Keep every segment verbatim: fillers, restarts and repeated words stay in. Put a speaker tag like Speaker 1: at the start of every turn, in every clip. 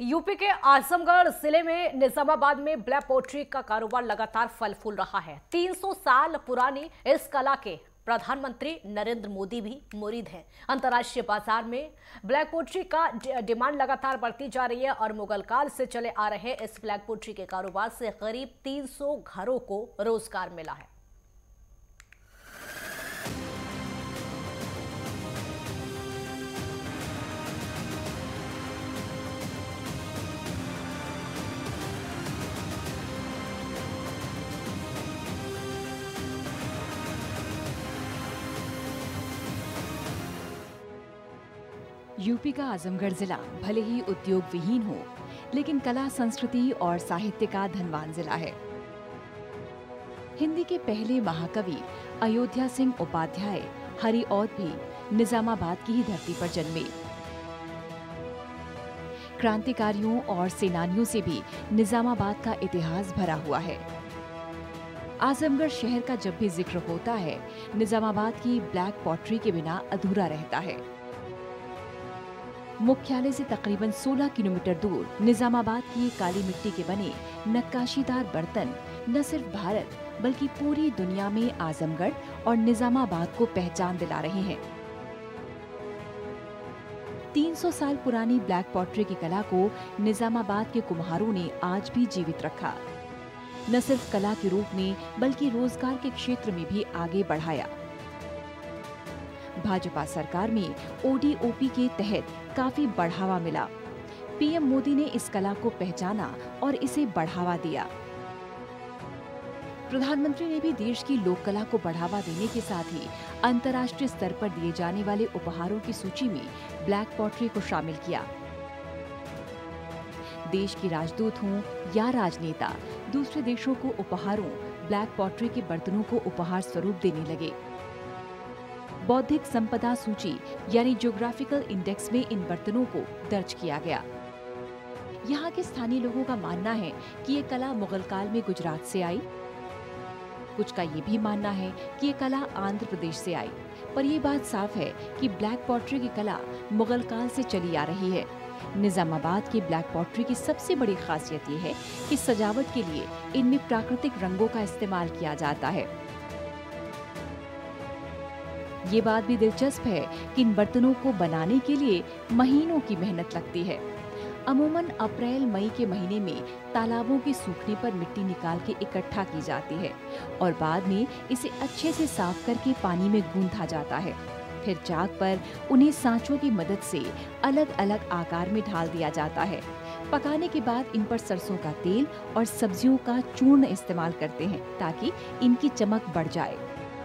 Speaker 1: UP के आजमगढ़ जिले में निजामाबाद में ब्लैक पोट्री का कारोबार लगातार फल फूल रहा है। तीन सौ साल पुरानी इस कला के प्रधानमंत्री नरेंद्र मोदी भी मुरीद हैं। अंतर्राष्ट्रीय बाजार में ब्लैक पोट्री का डिमांड लगातार बढ़ती जा रही है और मुगल काल से चले आ रहे इस ब्लैक पोट्री के कारोबार से करीब तीन सौ घरों को रोजगार मिला है।
Speaker 2: यूपी का आजमगढ़ जिला भले ही उद्योग विहीन हो, लेकिन कला, संस्कृति और साहित्य का धनवान जिला है। हिंदी के पहले महाकवि अयोध्या सिंह उपाध्याय हरिऔध भी निजामाबाद की ही धरती पर जन्मे। क्रांतिकारियों और सेनानियों से भी निजामाबाद का इतिहास भरा हुआ है। आजमगढ़ शहर का जब भी जिक्र होता है, निजामाबाद की ब्लैक पॉटरी के बिना अधूरा रहता है। मुख्यालय से तकरीबन सोलह किलोमीटर दूर निजामाबाद की काली मिट्टी के बने नक्काशीदार बर्तन न सिर्फ भारत बल्कि पूरी दुनिया में आजमगढ़ और निजामाबाद को पहचान दिला रहे हैं। तीन सौ साल पुरानी ब्लैक पॉटरी की कला को निजामाबाद के कुम्हारों ने आज भी जीवित रखा। न सिर्फ कला के रूप में बल्कि रोजगार के क्षेत्र में भी आगे बढ़ाया। भाजपा सरकार में ओडीओपी के तहत काफी बढ़ावा मिला। पीएम मोदी ने इस कला को पहचाना और इसे बढ़ावा दिया। प्रधानमंत्री ने भी देश की लोक कला को बढ़ावा देने के साथ ही अंतर्राष्ट्रीय स्तर पर दिए जाने वाले उपहारों की सूची में ब्लैक पॉटरी को शामिल किया। देश की राजदूत हों या राजनेता, दूसरे देशों को उपहारों ब्लैक पॉटरी के बर्तनों को उपहार स्वरूप देने लगे। बौद्धिक संपदा सूची यानी ज्योग्राफिकल इंडेक्स में इन बर्तनों को दर्ज किया गया। यहाँ के स्थानीय लोगों का मानना है कि ये कला मुगल काल में गुजरात से आई। कुछ का ये भी मानना है कि ये कला आंध्र प्रदेश से आई, पर ये बात साफ है कि ब्लैक पॉटरी की कला मुगल काल से चली आ रही है। निजामाबाद की ब्लैक पॉटरी की सबसे बड़ी खासियत ये है कि सजावट के लिए इनमें प्राकृतिक रंगों का इस्तेमाल किया जाता है। ये बात भी दिलचस्प है कि इन बर्तनों को बनाने के लिए महीनों की मेहनत लगती है। अमूमन अप्रैल मई के महीने में तालाबों के सूखने पर मिट्टी निकाल के इकट्ठा की जाती है और बाद में इसे अच्छे से साफ करके पानी में गूंथा जाता है। फिर चाक पर उन्हें सांचों की मदद से अलग अलग आकार में ढाल दिया जाता है। पकाने के बाद इन पर सरसों का तेल और सब्जियों का चूर्ण इस्तेमाल करते हैं ताकि इनकी चमक बढ़ जाए।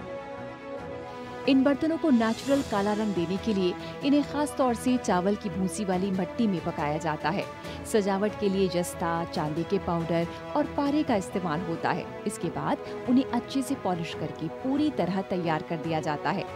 Speaker 2: इन बर्तनों को नेचुरल काला रंग देने के लिए इन्हें खास तौर से चावल की भूसी वाली मिट्टी में पकाया जाता है। सजावट के लिए जस्ता, चांदी के पाउडर और पारे का इस्तेमाल होता है। इसके बाद उन्हें अच्छे से पॉलिश करके पूरी तरह तैयार कर दिया जाता है।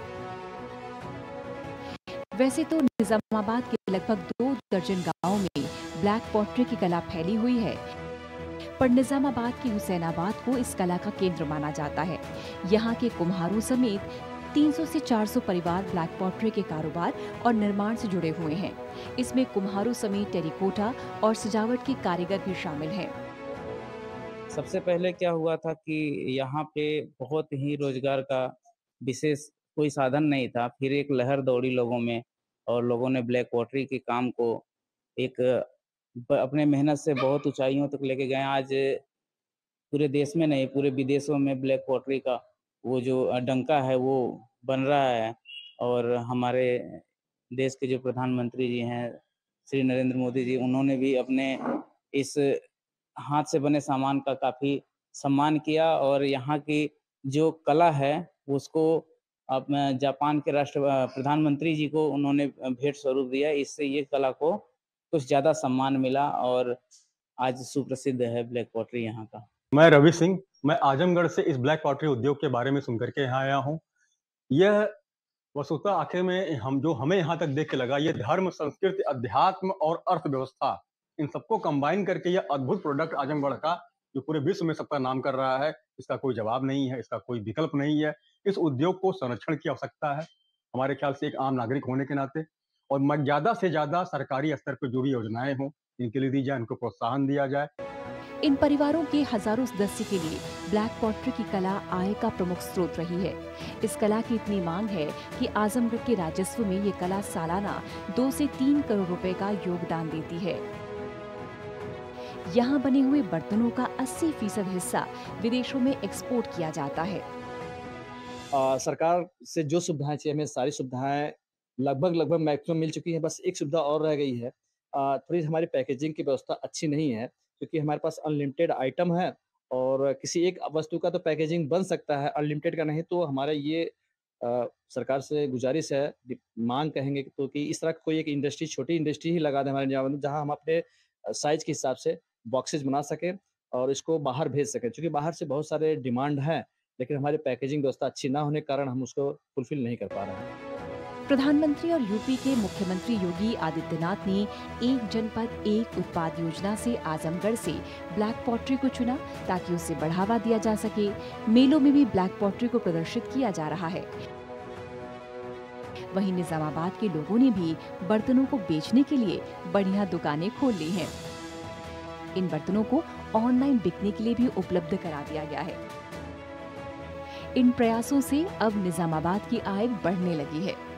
Speaker 2: वैसे तो निजामाबाद के लगभग दो दर्जन गाँव में ब्लैक पॉटरी की कला फैली हुई है, पर निजामाबाद के हुसैनाबाद को इस कला का केंद्र माना जाता है। यहाँ के कुम्हारों समेत तीन सौ से चार सौ परिवार ब्लैक पॉटरी के कारोबार और निर्माण से जुड़े हुए हैं। इसमें कुम्हारों समेत टेरिकोटा और सजावट के कारीगर भी शामिल हैं।
Speaker 3: सबसे पहले क्या हुआ था कि यहाँ पे बहुत ही रोजगार का विशेष कोई साधन नहीं था। फिर एक लहर दौड़ी लोगों में और लोगों ने ब्लैक पॉटरी के काम को एक अपने मेहनत से बहुत ऊंचाइयों तक लेके गए। आज पूरे देश में नहीं, पूरे विदेशों में ब्लैक पॉटरी का वो जो डंका है वो बन रहा है। और हमारे देश के जो प्रधानमंत्री जी हैं श्री नरेंद्र मोदी जी, उन्होंने भी अपने इस हाथ से बने सामान का काफ़ी सम्मान किया और यहाँ की जो कला है उसको अब जापान के राष्ट्र प्रधानमंत्री जी को उन्होंने भेंट स्वरूप दिया। इससे ये कला को कुछ ज़्यादा सम्मान मिला और आज सुप्रसिद्ध है ब्लैक पॉटरी यहाँ का।
Speaker 4: मैं रवि सिंह, मैं आजमगढ़ से इस ब्लैक पॉटरी उद्योग के बारे में सुन करके यहाँ आया हूँ। यह वस्तुतः आखिर में हम जो हमें यहाँ तक देख के लगा, ये धर्म, संस्कृति, अध्यात्म और अर्थव्यवस्था, इन सबको कंबाइन करके यह अद्भुत प्रोडक्ट आजमगढ़ का जो पूरे विश्व में सबका नाम कर रहा है, इसका कोई जवाब नहीं है, इसका कोई विकल्प नहीं है। इस उद्योग को संरक्षण की आवश्यकता है हमारे ख्याल से, एक आम नागरिक होने के नाते, और ज्यादा से ज्यादा सरकारी स्तर पर जो भी योजनाएं हों इनके लिए दी जाए, इनको प्रोत्साहन दिया जाए।
Speaker 2: इन परिवारों के हजारों सदस्य के लिए ब्लैक पॉटरी की कला आय का प्रमुख स्रोत रही है। इस कला की इतनी मांग है कि आजमगढ़ के राजस्व में ये कला सालाना दो से तीन करोड़ रुपए का योगदान देती है। यहाँ बने हुए बर्तनों का अस्सी फीसद हिस्सा विदेशों में एक्सपोर्ट किया जाता है।
Speaker 5: आ, सरकार से जो सुविधाएं चाहिए, हमें सारी सुविधाएं लगभग लगभग मैक्सिमम मिल चुकी हैं। बस एक सुविधा और रह गई है, आ, थोड़ी हमारी पैकेजिंग की व्यवस्था अच्छी नहीं है, क्योंकि हमारे पास अनलिमिटेड आइटम है और किसी एक वस्तु का तो पैकेजिंग बन सकता है, अनलिमिटेड का नहीं। तो हमारा ये आ, सरकार से गुजारिश है, मांग कहेंगे तो कि इस तरह कोई एक इंडस्ट्री, छोटी इंडस्ट्री ही लगा दें हमारे निजामुद्दीन, जहां हम अपने साइज के हिसाब से बॉक्सेज बना सकें और इसको बाहर भेज सकें। क्योंकि बाहर से बहुत सारे डिमांड है, लेकिन हमारी पैकेजिंग व्यवस्था अच्छी ना होने के कारण हम उसको फुलफिल नहीं कर पा रहे हैं।
Speaker 2: प्रधानमंत्री और यूपी के मुख्यमंत्री योगी आदित्यनाथ ने एक जनपद एक उत्पाद योजना से आजमगढ़ से ब्लैक पॉटरी को चुना ताकि उसे बढ़ावा दिया जा सके। मेलों में भी ब्लैक पॉटरी को प्रदर्शित किया जा रहा है। वहीं निजामाबाद के लोगों ने भी बर्तनों को बेचने के लिए बढ़िया दुकानें खोल ली हैं। इन बर्तनों को ऑनलाइन बिकने के लिए भी उपलब्ध करा दिया गया है। इन प्रयासों से अब निजामाबाद की आय बढ़ने लगी है।